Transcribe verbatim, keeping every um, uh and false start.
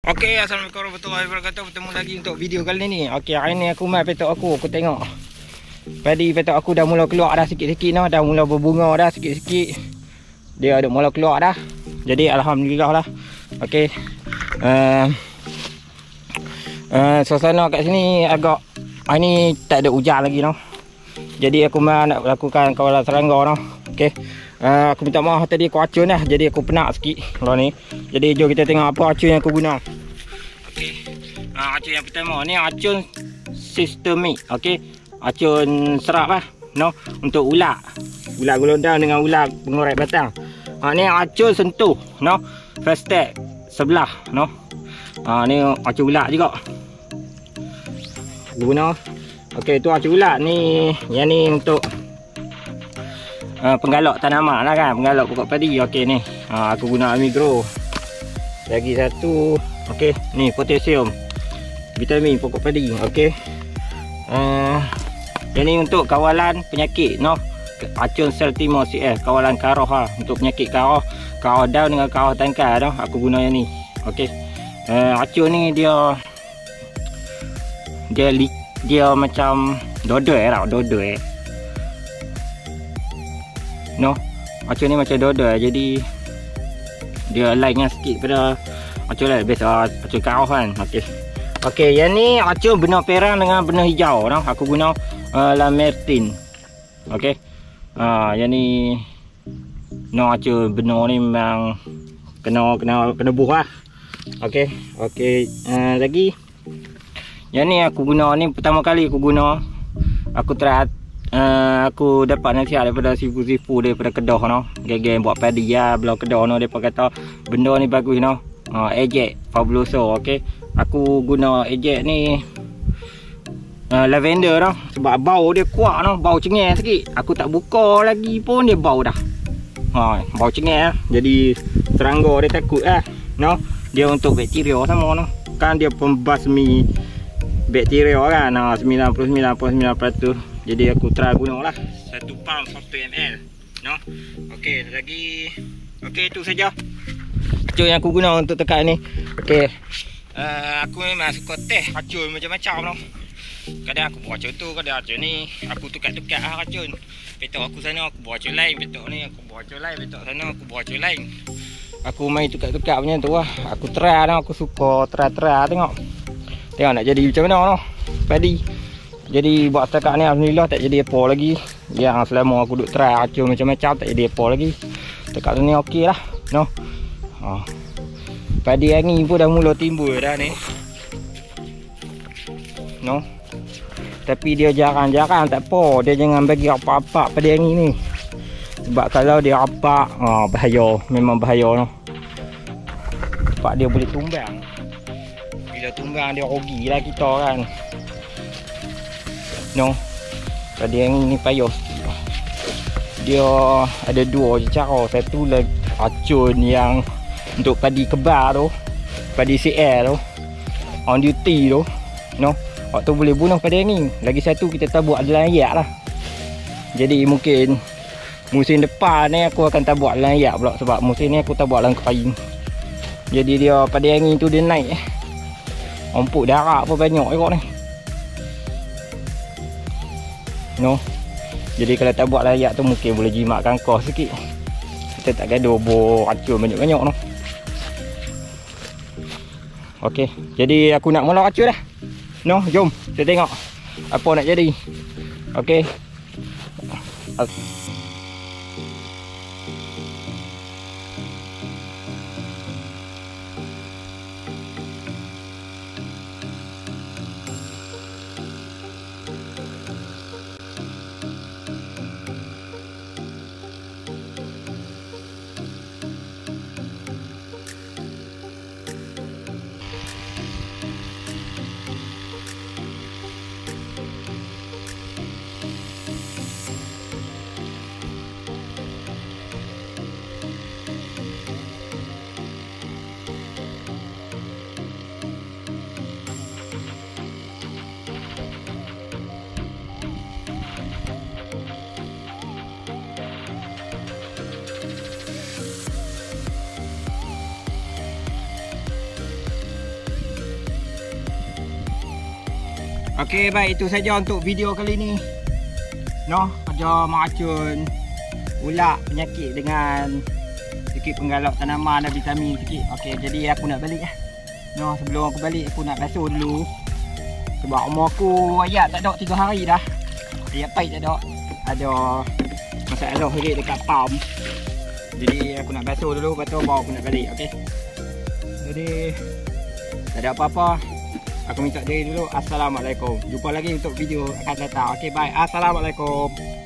Okey, assalamualaikum warahmatullahi wabarakatuh. Bertemu lagi untuk video kali ni. Okey, hari ni aku mai petok aku. Aku tengok padi petok aku dah mula keluar dah sikit-sikit noh, dah mula berbunga dah sikit-sikit. Dia dah mula keluar dah. Jadi alhamdulillah lah. Okey. Uh, uh, suasana kat sini agak hari ni tak ada hujan lagi noh. Jadi aku mai nak lakukan kawalan serangga noh. Okey. Uh, aku minta maaf tadi aku acun dah. Jadi aku penat sikit kalau ni. Jadi jom kita tengok apa acun yang aku guna. Okey. Uh, acun yang pertama ni acun sistemik. Okey. Acun serap lah. No, untuk ulat. Ulat gelondang dengan ulat pengorek batang. Ha uh, ni acun sentuh, no. First step sebelah, no. Ha uh, ni acun ulat juga. Guna. Okey, tu acun ulat ni. Yang ni untuk Uh, penggalak tanaman lah kan, penggalak pokok padi. Okey ni, uh, aku guna Amigro. Lagi satu, okey, ni potasium, vitamin pokok padi. Okey. Uh, yang ni untuk kawalan penyakit, no. Acun Seltimo C F, kawalan karoh lah, untuk penyakit karoh, karoh daun dengan karoh tangkai, no. Aku guna yang ni. Okey. Uh, acun ni dia dia dia macam dodol eh, tau, dodol eh. No, acun ni macam dodol, jadi dia lainnya sikit pada acun lain. Biasa acun karoh kan. Okey. Okey, yang ni acun benang perang dengan benang hijau, no. Aku guna uh, Lamertin. Okey. Ah, uh, yang ni no, acun benang ni memang kena kena kena buh lah. Okey. Okey, uh, lagi yang ni aku guna ni pertama kali aku guna. Aku try Uh, aku dapat nasihat daripada sifu-sifu daripada Kedah, no. Geng-geng buat padi ya, belah Kedah, no. Depa kata benda ni bagus, no. Uh, ejek fabuloso. Okey. Aku guna ejek ni uh, lavender, no. Sebab bau dia kuat, no. Bau cengeng sikit. Aku tak buka lagi pun dia bau dah. Ha, bau cengeng. Jadi serangga dia takut lah, no. Dia untuk bakteria sama, no. Kan dia pembasmi bakteria kan. Nah, sembilan puluh sembilan perpuluhan sembilan peratus. Jadi aku try guna lah satu pound satu mililiter, no. Okey, lagi. Okey, itu saja acun yang aku guna untuk tekan ni. Okey. Uh, aku memang suka teh acun macam-macam, no. Kadang aku buat acun tu, kadang acun ni. Aku tukar-tukar lah acun. Petok aku sana aku buat acun lain, petok ni aku buat acun lain, petok sana aku buat acun lain. Aku main tukar-tukar macam tu lah. Aku try, no. Aku suka try-try tengok. Tengok nak jadi macam mana, no. Padi. Jadi buat setakat ni alhamdulillah tak jadi apa lagi. Yang selama aku duk try acun macam-macam tak jadi apa lagi. Setakat ni okey lah, no. Ha. Padi angin pun dah mula timbul dah ni, no. Tapi dia jarang-jarang tak apa. Dia jangan bagi apa-apa padi angin ni. Sebab kalau dia apa, ha, bahaya. Memang bahaya, no. Sebab dia boleh tumbang. Bila tumbang dia rugilah kita kan, no. Padi angin ni payah. Dia ada dua je cara. Satu lagi acun yang untuk padi kebar tu, padi C L tu, on duty tu, no. Waktu boleh bunuh padi angin. Lagi satu kita tabuk dalam ayak lah. Jadi mungkin musim depan ni aku akan tabuk dalam ayak pula. Sebab musim ni aku tabuk dalam kain. Jadi dia padi angin tu dia naik eh. Ompuk darah apa banyak juga ni, no. Jadi kalau tak buat layak tu mungkin boleh jimat kangkar sikit. Kita tak gaduh bo acun banyak-banyak, no. Okey, jadi aku nak mula acun dah, no. Jom kita tengok apa nak jadi. Okey. Okey, baik, itu saja untuk video kali ni. Noh, kerja meracun ulat penyakit dengan sikit penggalak tanaman dan vitamin sikit. Okey, jadi aku nak balik lah. Noh, sebelum aku balik aku nak basuh dulu. Sebab umur aku ayat tak ada tiga hari dah. Ayat pahit tak ada. Ada masalah sikit dekat pump. Jadi aku nak basuh dulu, lepas tu baru aku nak balik. Okey. Jadi tak ada apa-apa. Aku minta diri dulu. Assalamualaikum. Jumpa lagi untuk video akan datang. Okey, bye. Assalamualaikum.